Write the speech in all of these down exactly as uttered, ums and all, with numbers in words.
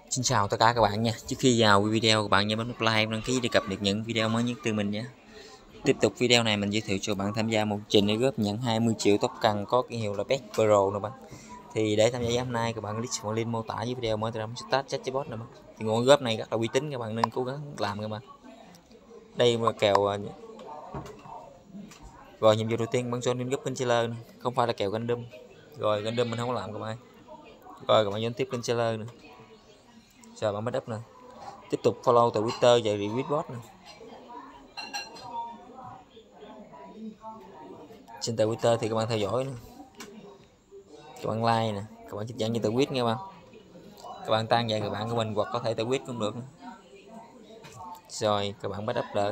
Xin chào tất cả các bạn nha. Trước khi vào video, các bạn nhớ bấm nút like, đăng ký để cập nhật những video mới nhất từ mình nhé. Tiếp tục video này mình giới thiệu cho bạn tham gia một trình để góp nhận hai mươi triệu top cần có ký hiệu là Pet Pro nè bạn. Thì để tham gia hôm nay các bạn click vào link mô tả dưới video mới trong start chatbot nè bạn. Thì nguồn góp này rất là uy tín, các bạn nên cố gắng làm các bạn. Đây là kèo rồi nhiệm vụ đầu tiên bắn zone góp Pinchiller, không phải là kèo random. Rồi random mình không có làm các bạn. Rồi các bạn nhấn tiếp Pinchiller nè. Rồi bạn bắt up nè. Tiếp tục follow từ Twitter và retweet bot nè. Trên tờ Twitter thì các bạn theo dõi nè. Các bạn like nè, các bạn trích dẫn như tờ tweet nha bạn. Các bạn tăng về người bạn của mình hoặc có thể tờ tweet cũng được. Rồi các bạn bắt up đợi.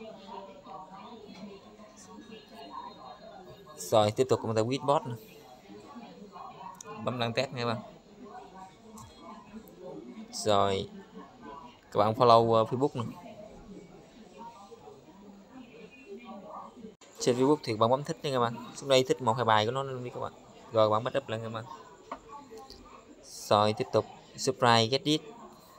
Rồi tiếp tục cùng tờ tweet bot nè. Bấm đăng test nha bạn. Rồi các bạn follow uh, Facebook nè. Trên Facebook thì bạn bấm thích nha các bạn. Xuống đây thích một hai bài của nó luôn đi các bạn. Rồi bạn bắt up lên các bạn. Rồi tiếp tục subscribe get it.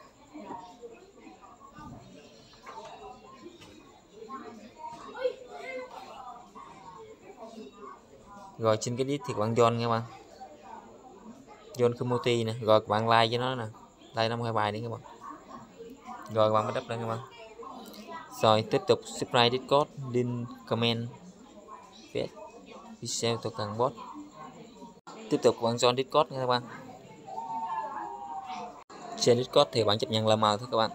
Rồi trên cái đít thì các bạn join nha bạn. Join community nè, rồi các bạn like cho nó nè. Like năm hai bài đi các bạn. Rồi các bạn bắt up lên các bạn. Rồi tiếp tục subscribe Discord, link comment viết video token bot. Tiếp tục bạn join Discord nha các bạn. Trên Discord thì bạn chấp nhận làm màu thôi các bạn.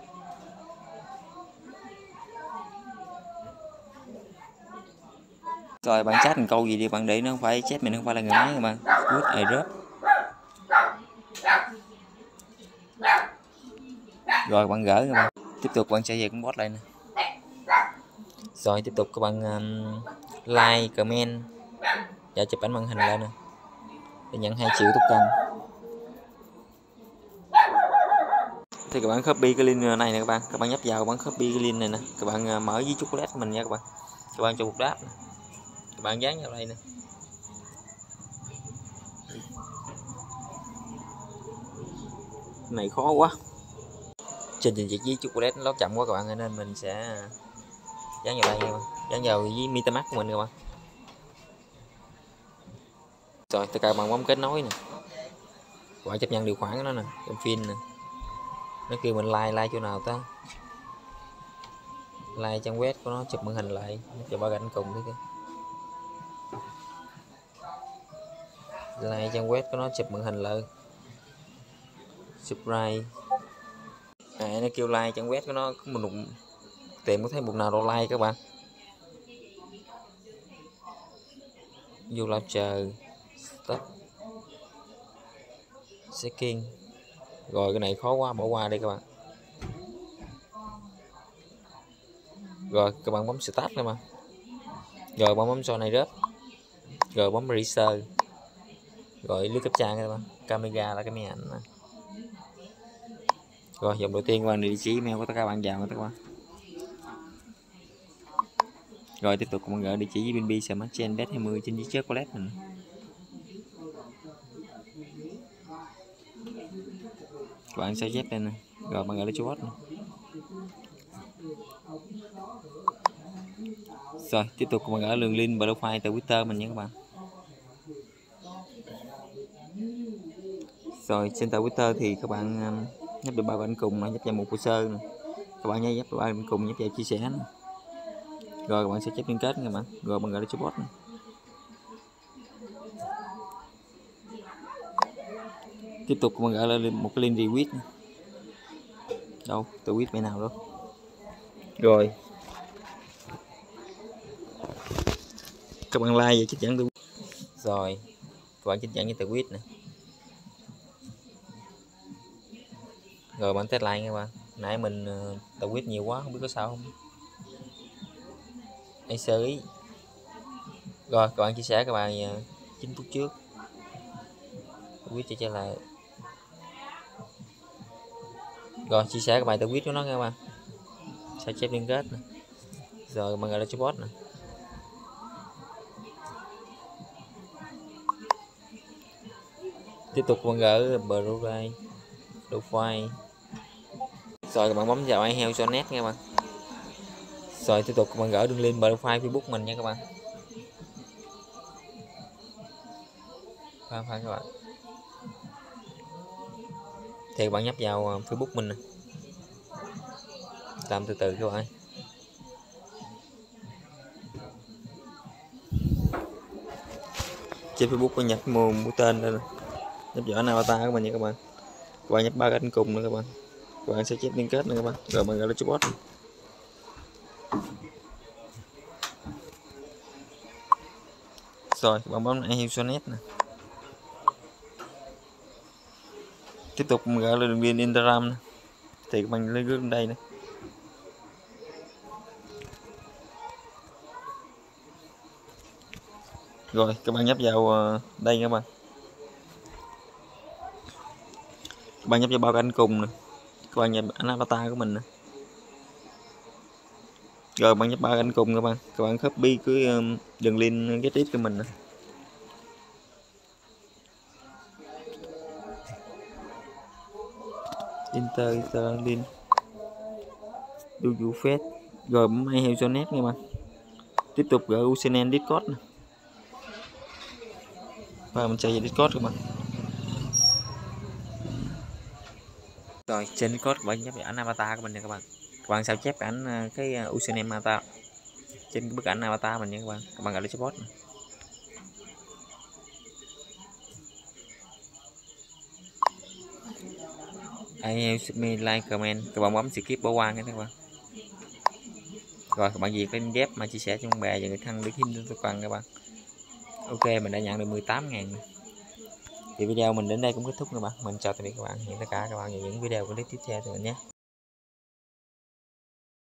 Rồi bạn chat một câu gì đi bạn, để nó không phải chat mình không phải là người máy các bạn. Good airdrop. Rồi bạn gỡ các bạn. Tiếp tục bạn sẽ về con bot lại nè. Rồi tiếp tục các bạn um, like, comment và chụp ảnh màn hình lại nè để nhận hai triệu token. Thì các bạn copy cái link này nè các bạn, các bạn nhấp vào các bạn copy cái link này nè, các bạn mở với chocolate của mình nha các bạn. Các bạn cho một đáp nè. Các bạn dán vào đây nè. Cái này khó quá. Trên trình duyệt với chocolate nó chậm quá các bạn, nên mình sẽ dán vào đây nha các bạn. Dán vào với MetaMask của mình các bạn. Rồi tất cả các bạn bấm kết nối nè. Các bạn chấp nhận điều khoản của nó nè, trong phim nè. Nó kêu mình like like chỗ nào ta? Like trang web của nó, chụp màn hình lại cho ba gạch cùng thế kìa. Like trang web của nó, chụp màn hình lại. Subscribe. À, nó kêu like trang web của nó, có một tìm có thấy một nào đâu like các bạn. Vô launcher, stop, checking. Rồi cái này khó quá, bỏ qua đi các bạn. Rồi các bạn bấm start nè mà. Rồi bạn bấm cho này rớt. Rồi bấm research. Rồi lướt cấp trang các bạn. Camera là cái máy ảnh nè. Rồi dòng đầu tiên qua địa chỉ email của tất cả các bạn vào các bạn. Rồi tiếp tục mình gửi địa chỉ với bê en bê Smart Chain Bet hai mươi trên chiếc chocolate mình. Các bạn sẽ dép lên nè. Rồi bạn gửi lấy cho bot nè. Rồi tiếp tục mình gửi đường link profile từ Twitter mình nha các bạn. Rồi trên tờ Twitter thì các bạn nhấp được ba bạn cùng mà nhấp vào một hồ sơ nè. Các bạn nhớ nhấp ba bạn cùng nhấp vào chia sẻ nè. Rồi các bạn sẽ check liên kết nha các bạn. Rồi bạn gửi cho bot nè. Tiếp tục mình gửi lên một cái link retweet nè. Đâu, tweet bên nào đâu. Rồi các bạn like và trích dẫn tweet. Rồi các bạn trích dẫn với tweet nè. Rồi bạn test lại nha các bạn. Nãy mình uh, tweet nhiều quá không biết có sao không. Hãy sơ ý. Rồi các bạn chia sẻ các bạn uh, chín phút trước. Tweet cho trả lời. Rồi chia sẻ các bài tweet của nó nha các bạn. Sao chép liên kết nè. Rồi bạn gọi là cho bot nè. Tiếp tục bạn gỡ Blu-ray, đồ file, Rồi các bạn bấm vào i help cho net nha các bạn. Rồi tiếp tục các bạn gỡ đường link profile Facebook mình nha các bạn. Phải phải các bạn. Thì các bạn nhấp vào Facebook mình nè. Làm từ từ các bạn. Trên Facebook có nhập mô mũi tên đây nè. Nhấp vào avatar của mình nha các bạn. Các bạn nhấp ba cái cùng nữa các bạn. Các bạn sẽ chép liên kết nữa các bạn. Rồi bạn gọi là chatbot. Rồi bạn bấm i help cho net nè. Tiếp tục gọi là đường link Instagram nè. Thì các bạn lấy lên đây nè. Rồi các bạn nhấp vào đây các bạn. Các bạn nhấp vào bao cánh cùng nè. Các bạn nhấp ảnh avatar của mình nè. Rồi bạn nhấp ba cánh cùng các bạn. Các bạn copy cái đường link get it của mình nè. Inter Inter link do you face. Rồi bấm i help cho net nha bạn. Tiếp tục gửi username Discord nè. Và mình chạy về Discord các bạn. Rồi trên Discord các bạn nhấp vào ảnh avatar của mình nè các bạn. Các bạn sao chép ảnh cái username avatar trên cái bức ảnh avatar mình nha các bạn. Các bạn gọi là chatbot. I help me like comment. Các bạn bấm skip bỏ qua nha các bạn. Rồi các bạn duyệt lên ghép mà chia sẻ cho bạn bè và người thân để kiếm tôi cần các bạn. Ok, mình đã nhận được mười tám ngàn. Thì video mình đến đây cũng kết thúc các bạn. Mình chào tạm biệt các bạn. Hẹn tất cả các bạn vào những video clip tiếp theo của mình nhé.